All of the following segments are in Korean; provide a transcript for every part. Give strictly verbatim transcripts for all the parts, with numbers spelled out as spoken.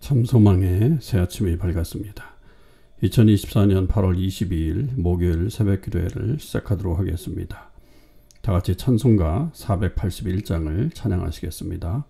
삼소망의 새 아침이 밝았습니다. 이천이십사 년 팔월 이십이일 목요일 새벽 기도회를 시작하도록 하겠습니다. 다 같이 찬송가 사백팔십일 장을 찬양하시겠습니다.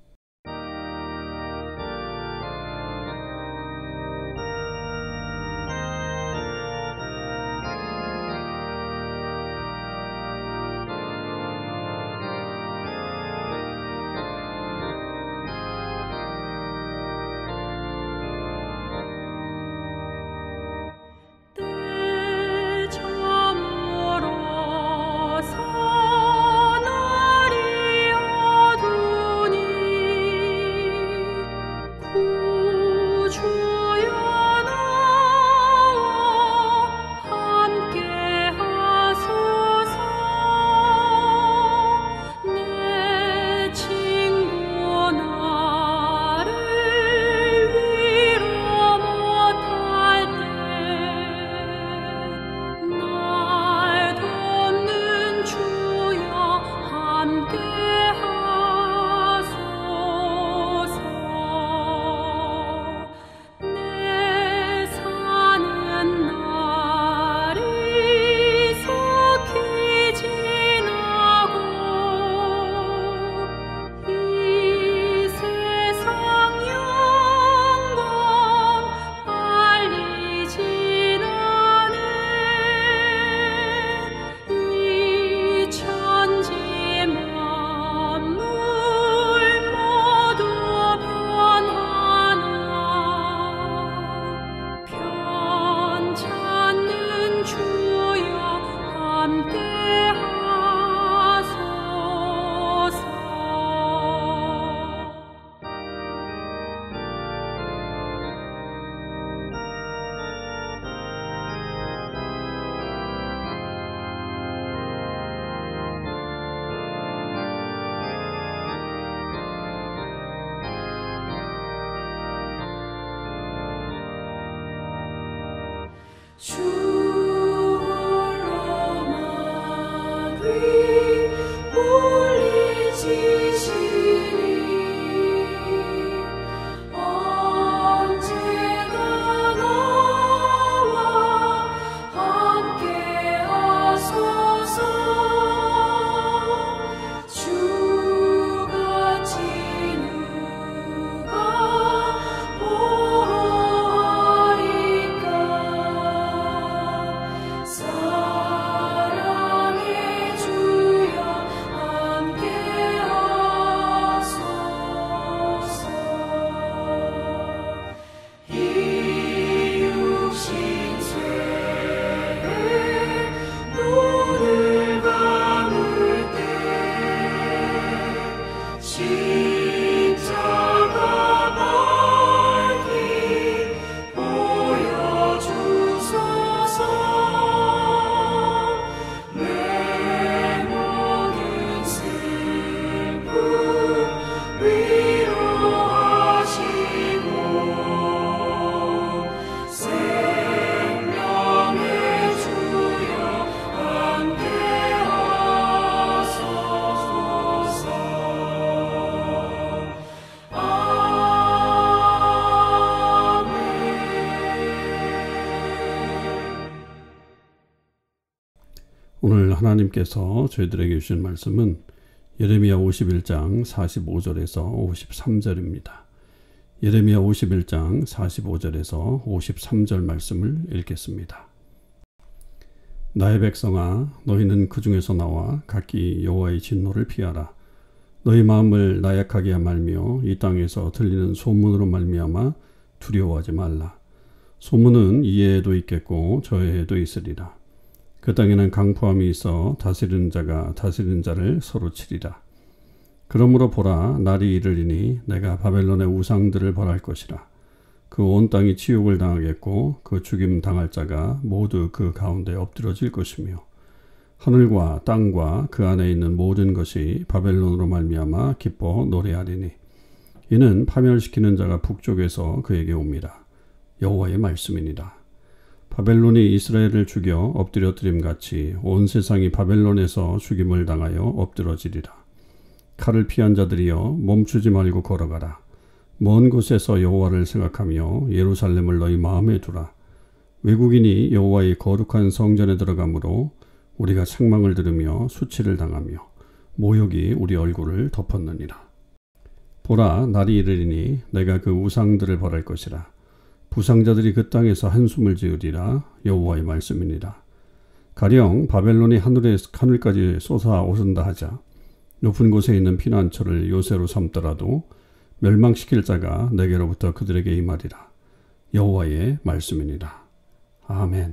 오늘 하나님께서 저희들에게 주신 말씀은 예레미야 오십일 장 사십오 절에서 오십삼 절입니다. 예레미야 오십일 장 사십오 절에서 오십삼 절 말씀을 읽겠습니다. 나의 백성아, 너희는 그 중에서 나와 각기 여호와의 진노를 피하라. 너희 마음을 나약하게 말며 이 땅에서 들리는 소문으로 말미암아 두려워하지 말라. 소문은 이에도 있겠고 저에도 있으리라. 그 땅에는 강포함이 있어 다스리는 자가 다스리는 자를 서로 치리라. 그러므로 보라, 날이 이르리니 내가 바벨론의 우상들을 벌할 것이라. 그 온 땅이 치욕을 당하겠고 그 죽임 당할 자가 모두 그 가운데 엎드러질 것이며 하늘과 땅과 그 안에 있는 모든 것이 바벨론으로 말미암아 기뻐 노래하리니 이는 파멸시키는 자가 북쪽에서 그에게 옵니다. 여호와의 말씀이니라. 바벨론이 이스라엘을 죽여 엎드려뜨림같이 온 세상이 바벨론에서 죽임을 당하여 엎드러지리라. 칼을 피한 자들이여 멈추지 말고 걸어가라. 먼 곳에서 여호와를 생각하며 예루살렘을 너희 마음에 두라. 외국인이 여호와의 거룩한 성전에 들어가므로 우리가 책망을 들으며 수치를 당하며 모욕이 우리 얼굴을 덮었느니라. 보라, 날이 이르리니 내가 그 우상들을 벌할 것이라. 부상자들이 그 땅에서 한숨을 지으리라. 여호와의 말씀이니라. 가령 바벨론이 하늘에, 하늘까지 솟아오른다 하자 높은 곳에 있는 피난처를 요새로 삼더라도 멸망시킬 자가 내게로부터 그들에게 임하리라. 여호와의 말씀이니라. 아멘.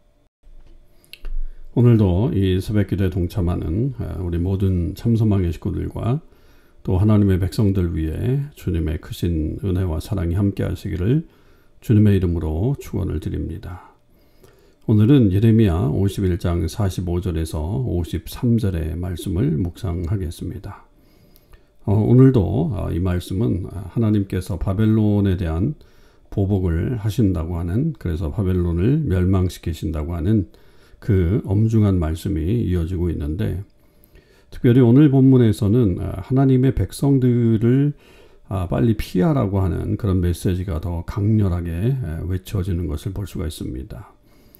오늘도 이 새벽기도에 동참하는 우리 모든 참소망의 식구들과 또 하나님의 백성들 위해 주님의 크신 은혜와 사랑이 함께 하시기를 주님의 이름으로 축원을 드립니다. 오늘은 예레미야 오십일 장 사십오 절에서 오십삼 절의 말씀을 묵상하겠습니다. 어, 오늘도 이 말씀은 하나님께서 바벨론에 대한 보복을 하신다고 하는, 그래서 바벨론을 멸망시키신다고 하는 그 엄중한 말씀이 이어지고 있는데, 특별히 오늘 본문에서는 하나님의 백성들을 빨리 피하라고 하는 그런 메시지가 더 강렬하게 외쳐지는 것을 볼 수가 있습니다.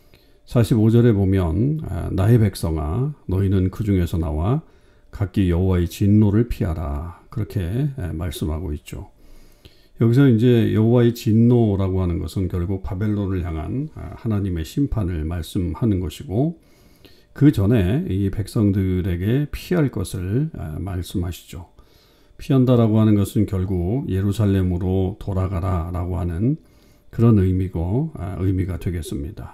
사십오 절에 보면 나의 백성아 너희는 그 중에서 나와 각기 여호와의 진노를 피하라, 그렇게 말씀하고 있죠. 여기서 이제 여호와의 진노라고 하는 것은 결국 바벨론을 향한 하나님의 심판을 말씀하는 것이고, 그 전에 이 백성들에게 피할 것을 말씀하시죠. 피한다라고 하는 것은 결국 예루살렘으로 돌아가라 라고 하는 그런 의미고 의미가 되겠습니다.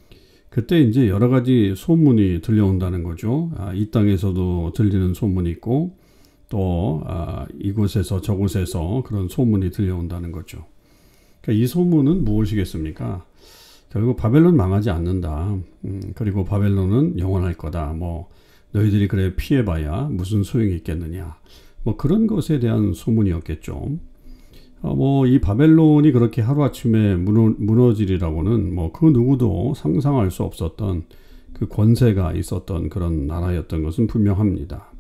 그때 이제 여러 가지 소문이 들려온다는 거죠. 이 땅에서도 들리는 소문이 있고 또 이곳에서 저곳에서 그런 소문이 들려온다는 거죠. 그러니까 이 소문은 무엇이겠습니까? 결국 바벨론 망하지 않는다. 음, 그리고 바벨론은 영원할 거다. 뭐 너희들이 그래 피해봐야 무슨 소용이 있겠느냐. 뭐 그런 것에 대한 소문이었겠죠. 어, 뭐 이 바벨론이 그렇게 하루아침에 무너, 무너지리라고는 뭐 그 누구도 상상할 수 없었던 그 권세가 있었던 그런 나라였던 것은 분명합니다.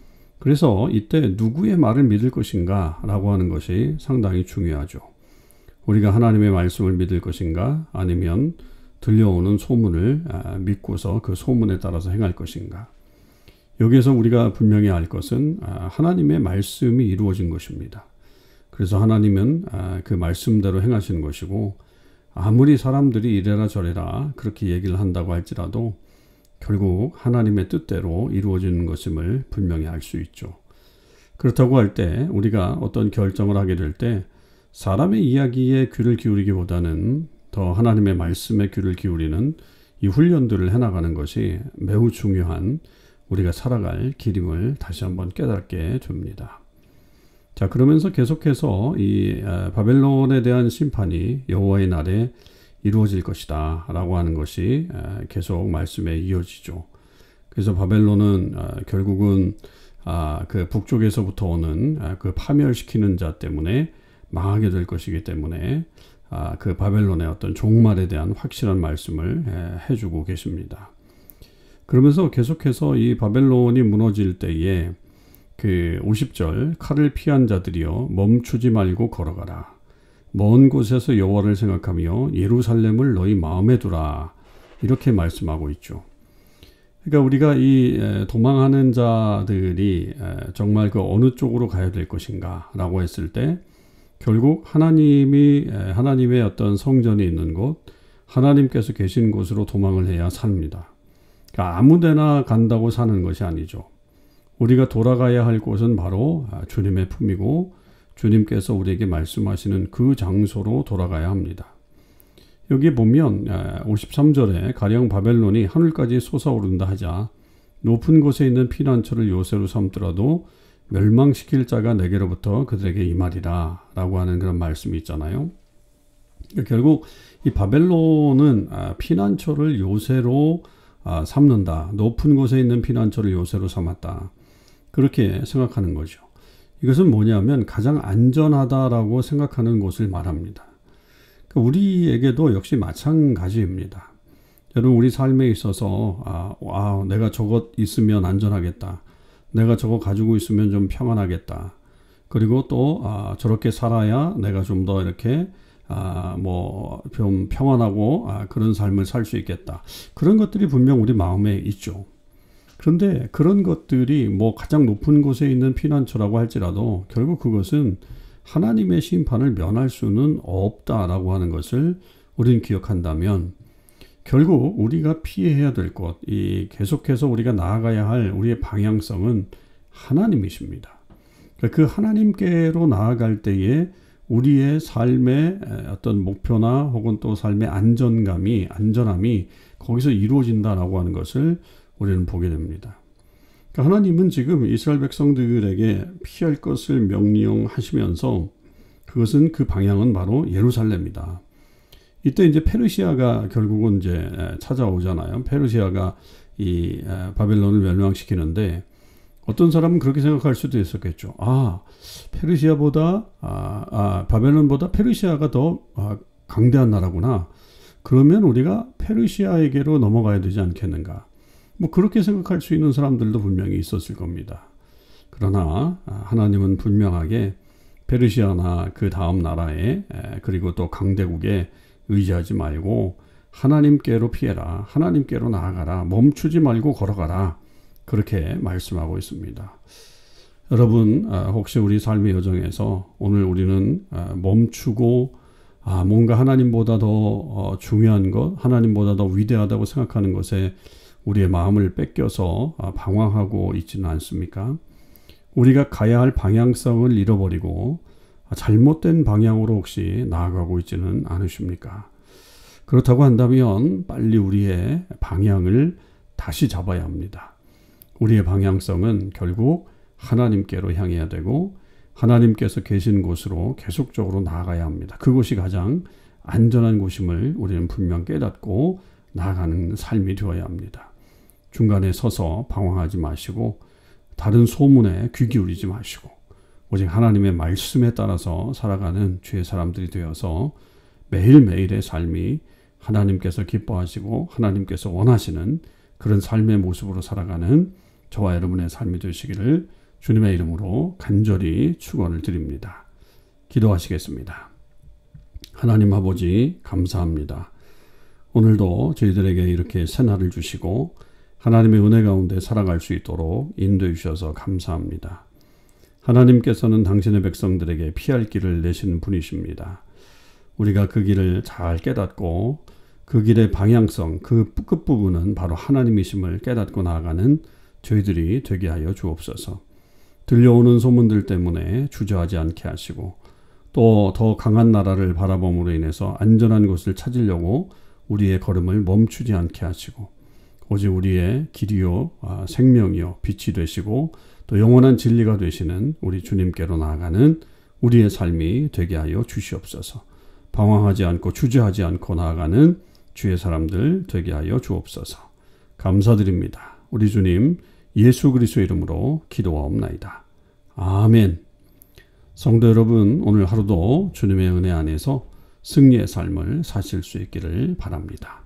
그래서 이때 누구의 말을 믿을 것인가 라고 하는 것이 상당히 중요하죠. 우리가 하나님의 말씀을 믿을 것인가, 아니면 들려오는 소문을 믿고서 그 소문에 따라서 행할 것인가. 여기에서 우리가 분명히 알 것은 하나님의 말씀이 이루어진 것입니다. 그래서 하나님은 그 말씀대로 행하시는 것이고, 아무리 사람들이 이래라 저래라 그렇게 얘기를 한다고 할지라도 결국 하나님의 뜻대로 이루어지는 것임을 분명히 알 수 있죠. 그렇다고 할 때 우리가 어떤 결정을 하게 될 때 사람의 이야기에 귀를 기울이기보다는 더 하나님의 말씀에 귀를 기울이는 이 훈련들을 해나가는 것이 매우 중요한 우리가 살아갈 길임을 다시 한번 깨닫게 됩니다. 자, 그러면서 계속해서 이 바벨론에 대한 심판이 여호와의 날에 이루어질 것이다 라고 하는 것이 계속 말씀에 이어지죠. 그래서 바벨론은 결국은 그 북쪽에서부터 오는 그 파멸시키는 자 때문에 망하게 될 것이기 때문에 그 바벨론의 어떤 종말에 대한 확실한 말씀을 해주고 계십니다. 그러면서 계속해서 이 바벨론이 무너질 때에 그 오십 절, 칼을 피한 자들이여 멈추지 말고 걸어가라. 먼 곳에서 여호와를 생각하며 예루살렘을 너희 마음에 두라. 이렇게 말씀하고 있죠. 그러니까 우리가 이 도망하는 자들이 정말 그 어느 쪽으로 가야 될 것인가 라고 했을 때 결국 하나님이 하나님의 어떤 성전이 있는 곳, 하나님께서 계신 곳으로 도망을 해야 삽니다. 그러니까 아무데나 간다고 사는 것이 아니죠. 우리가 돌아가야 할 곳은 바로 주님의 품이고 주님께서 우리에게 말씀하시는 그 장소로 돌아가야 합니다. 여기 보면 오십삼 절에 가령 바벨론이 하늘까지 솟아오른다 하자 높은 곳에 있는 피난처를 요새로 삼더라도 멸망시킬 자가 내게로부터 그들에게 임하리라 라고 하는 그런 말씀이 있잖아요. 결국 이 바벨론은 피난처를 요새로 삼는다. 높은 곳에 있는 피난처를 요새로 삼았다. 그렇게 생각하는 거죠. 이것은 뭐냐면 가장 안전하다라고 생각하는 곳을 말합니다. 우리에게도 역시 마찬가지입니다. 여러분, 우리 삶에 있어서 아, 아, 내가 저것 있으면 안전하겠다. 내가 저거 가지고 있으면 좀 평안하겠다. 그리고 또 아, 저렇게 살아야 내가 좀 더 이렇게 아, 뭐 좀 평안하고 아, 그런 삶을 살 수 있겠다. 그런 것들이 분명 우리 마음에 있죠. 그런데 그런 것들이 뭐 가장 높은 곳에 있는 피난처라고 할지라도 결국 그것은 하나님의 심판을 면할 수는 없다라고 하는 것을 우리는 기억한다면 결국 우리가 피해야 될 것, 이 계속해서 우리가 나아가야 할 우리의 방향성은 하나님이십니다. 그 하나님께로 나아갈 때에 우리의 삶의 어떤 목표나 혹은 또 삶의 안전감이, 안전함이 거기서 이루어진다라고 하는 것을 우리는 보게 됩니다. 그러니까 하나님은 지금 이스라엘 백성들에게 피할 것을 명령하시면서 그것은 그 방향은 바로 예루살렘이다. 이때 이제 페르시아가 결국은 이제 찾아오잖아요. 페르시아가 이 바벨론을 멸망시키는데 어떤 사람은 그렇게 생각할 수도 있었겠죠. 아, 페르시아보다 아, 아 바벨론보다 페르시아가 더 아, 강대한 나라구나. 그러면 우리가 페르시아에게로 넘어가야 되지 않겠는가. 뭐 그렇게 생각할 수 있는 사람들도 분명히 있었을 겁니다. 그러나 하나님은 분명하게 페르시아나 그 다음 나라에 그리고 또 강대국에 의지하지 말고 하나님께로 피해라. 하나님께로 나아가라. 멈추지 말고 걸어가라. 그렇게 말씀하고 있습니다. 여러분 혹시 우리 삶의 여정에서 오늘 우리는 멈추고 뭔가 하나님보다 더 중요한 것, 하나님보다 더 위대하다고 생각하는 것에 우리의 마음을 뺏겨서 방황하고 있지는 않습니까? 우리가 가야 할 방향성을 잃어버리고 잘못된 방향으로 혹시 나아가고 있지는 않으십니까? 그렇다고 한다면 빨리 우리의 방향을 다시 잡아야 합니다. 우리의 방향성은 결국 하나님께로 향해야 되고 하나님께서 계신 곳으로 계속적으로 나아가야 합니다. 그곳이 가장 안전한 곳임을 우리는 분명 깨닫고 나아가는 삶이 되어야 합니다. 중간에 서서 방황하지 마시고 다른 소문에 귀 기울이지 마시고 오직 하나님의 말씀에 따라서 살아가는 주의 사람들이 되어서 매일매일의 삶이 하나님께서 기뻐하시고 하나님께서 원하시는 그런 삶의 모습으로 살아가는 저와 여러분의 삶이 되시기를 주님의 이름으로 간절히 축원을 드립니다. 기도하시겠습니다. 하나님 아버지 감사합니다. 오늘도 저희들에게 이렇게 새날을 주시고 하나님의 은혜 가운데 살아갈 수 있도록 인도해 주셔서 감사합니다. 하나님께서는 당신의 백성들에게 피할 길을 내시는 분이십니다. 우리가 그 길을 잘 깨닫고 그 길의 방향성, 그 끝부분은 바로 하나님이심을 깨닫고 나아가는 저희들이 되게 하여 주옵소서. 들려오는 소문들 때문에 주저하지 않게 하시고 또 더 강한 나라를 바라봄으로 인해서 안전한 곳을 찾으려고 우리의 걸음을 멈추지 않게 하시고 오직 우리의 길이요 생명이요 빛이 되시고 또 영원한 진리가 되시는 우리 주님께로 나아가는 우리의 삶이 되게 하여 주시옵소서. 방황하지 않고 주저하지 않고 나아가는 주의 사람들 되게 하여 주옵소서. 감사드립니다. 우리 주님 예수 그리스도의 이름으로 기도하옵나이다. 아멘. 성도 여러분, 오늘 하루도 주님의 은혜 안에서 승리의 삶을 사실 수 있기를 바랍니다.